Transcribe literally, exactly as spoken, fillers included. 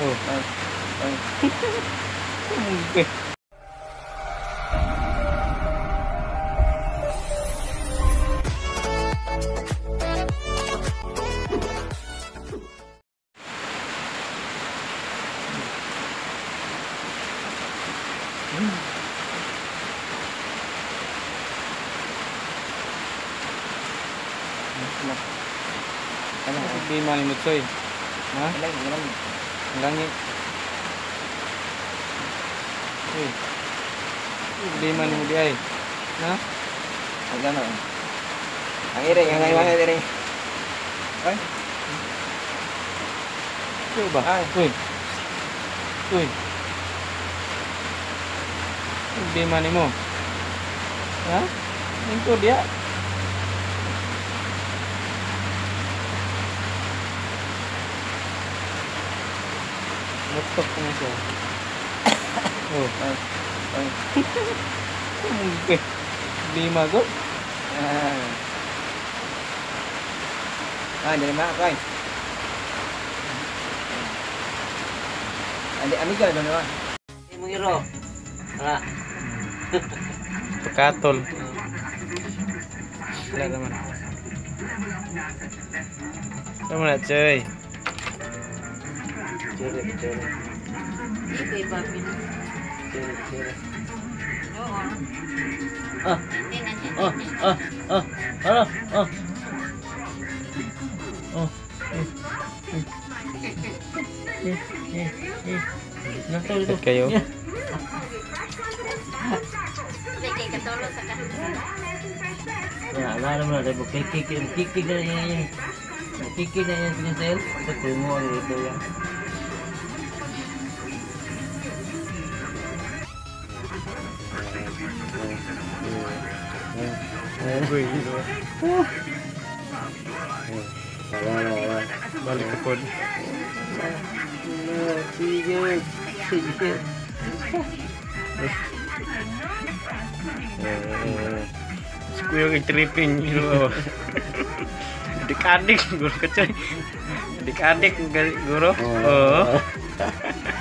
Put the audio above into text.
Oh. Mungkin. Ano? Hindi malimut soy. Ha? Ilang, ilang. Langit. Eh. Hindi malimut di ay. Ha? Ang gano'n. Ang iring, ang iring, ang iring. Ay. Coba. Ay. Uy. Uy. Hindi manimo. Ha? Itu dia. Ngetok na siya. Oh. Ay. Ay. Mungkin. Lima go. Ah. Ah, dari mana kau? Adik amiga dong ya. Mau hero. Ala. Pekatol. Wala naman. Sama na, cuy. Cere, cere. Ito ibabin. Cere, cere. Oo. Ah. Hindi na siya. Ah, ah, ah. Ah, ah. Oh. Eh, eh, eh. Nasa itu. Ikut kayo. Hindi kay katulog sa kanila. Ya, alam mo na tayo kikik kikik na yan. Kikik na yan pincel. Betul mo ang ito yan. Uy, gitu. Wala, wala, wala. Balik ke pod. Sige. Sige. Aku yang tripping gitu. Adik-adik guru kecil. Adik-adik guru. Oh.